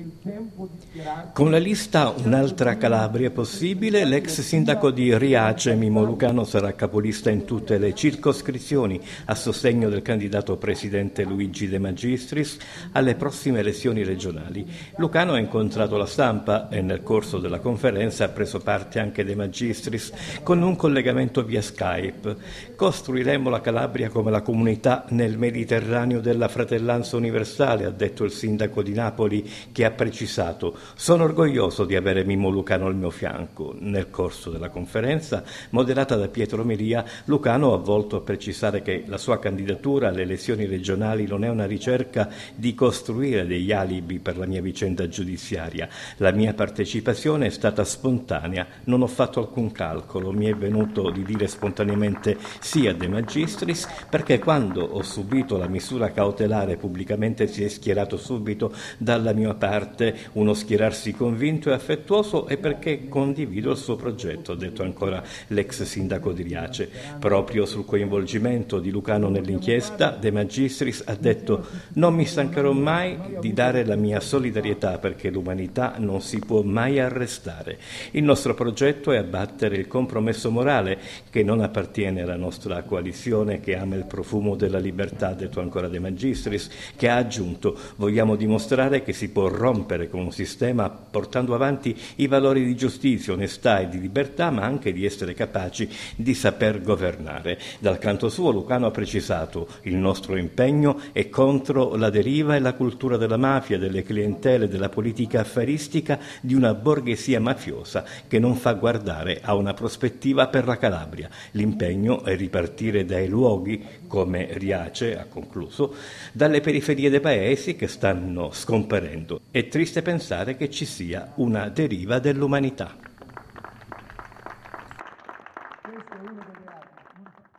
Con la lista Un'altra Calabria è possibile, l'ex sindaco di Riace, Mimmo Lucano, sarà capolista in tutte le circoscrizioni a sostegno del candidato presidente Luigi De Magistris alle prossime elezioni regionali. Lucano ha incontrato la stampa e nel corso della conferenza ha preso parte anche De Magistris con un collegamento via Skype. Costruiremo la Calabria come la comunità nel Mediterraneo della fratellanza universale, ha detto il sindaco di Napoli, che ha precisato: sono orgoglioso di avere Mimmo Lucano al mio fianco. Nel corso della conferenza, moderata da Pietro Melia, Lucano ha volto a precisare che la sua candidatura alle elezioni regionali non è una ricerca di costruire degli alibi per la mia vicenda giudiziaria. La mia partecipazione è stata spontanea, non ho fatto alcun calcolo, mi è venuto di dire spontaneamente sì a De Magistris perché quando ho subito la misura cautelare pubblicamente si è schierato subito dalla mia parte uno schierarsi convinto e affettuoso e perché condivido il suo progetto, ha detto ancora l'ex sindaco di Riace. Proprio sul coinvolgimento di Lucano nell'inchiesta, De Magistris ha detto: non mi stancherò mai di dare la mia solidarietà perché l'umanità non si può mai arrestare. Il nostro progetto è abbattere il compromesso morale che non appartiene alla nostra coalizione, che ama il profumo della libertà, ha detto ancora De Magistris, che ha aggiunto: vogliamo dimostrare che si può rompere con un sistema portando avanti i valori di giustizia, onestà e di libertà, ma anche di essere capaci di saper governare. Dal canto suo Lucano ha precisato: il nostro impegno è contro la deriva e la cultura della mafia, delle clientele, della politica affaristica, di una borghesia mafiosa che non fa guardare a una prospettiva per la Calabria. L'impegno è ripartire dai luoghi come Riace, ha concluso, dalle periferie dei paesi che stanno scomparendo. È triste pensare che ci sia una deriva dell'umanità.